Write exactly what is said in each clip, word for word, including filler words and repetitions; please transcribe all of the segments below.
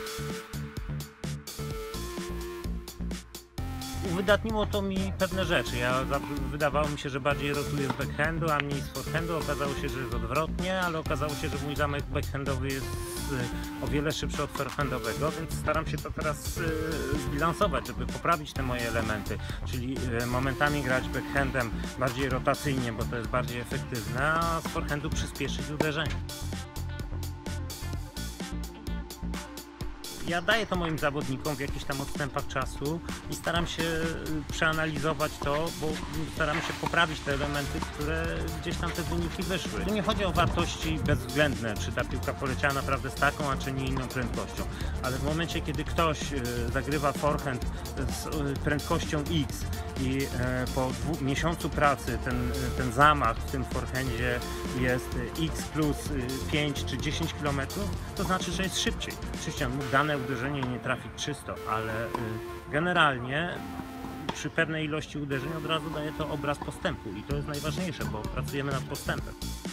Uwydatniło to mi pewne rzeczy. Ja wydawało mi się, że bardziej rotuję z backhandu, a mniej z forehandu. Okazało się, że jest odwrotnie, ale okazało się, że mój zamek backhandowy jest o wiele szybszy od forehandowego, więc staram się to teraz zbilansować, żeby poprawić te moje elementy, czyli momentami grać backhandem bardziej rotacyjnie, bo to jest bardziej efektywne, a z forehandu przyspieszyć uderzenie. Ja daję to moim zawodnikom w jakichś tam odstępach czasu i staram się przeanalizować to, bo staram się poprawić te elementy, które gdzieś tam te wyniki wyszły. Tu nie chodzi o wartości bezwzględne, czy ta piłka poleciała naprawdę z taką, a czy nie inną prędkością, ale w momencie, kiedy ktoś zagrywa forehand z prędkością X i po dwu, miesiącu pracy ten, ten zamach w tym forehandzie jest X plus pięć czy dziesięć kilometrów, to znaczy, że jest szybciej. Oczywiście on mógł dane uderzenie nie trafić czysto, ale generalnie przy pewnej ilości uderzeń od razu daje to obraz postępu i to jest najważniejsze, bo pracujemy nad postępem.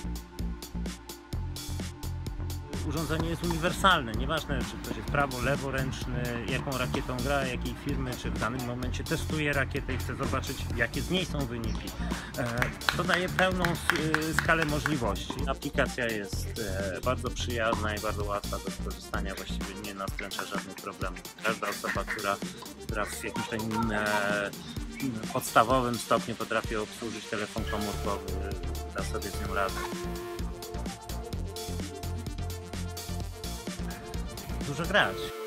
Urządzenie jest uniwersalne, nieważne czy ktoś jest prawo, leworęczny, jaką rakietą gra, jakiej firmy, czy w danym momencie testuje rakietę i chce zobaczyć, jakie z niej są wyniki. To daje pełną skalę możliwości. Aplikacja jest bardzo przyjazna i bardzo łatwa do wykorzystania, właściwie nie nastręcza żadnych problemów. Każda osoba, która, która w jakimś takim podstawowym stopniu potrafi obsłużyć telefon komórkowy, da sobie z nią radę. Dużo grać.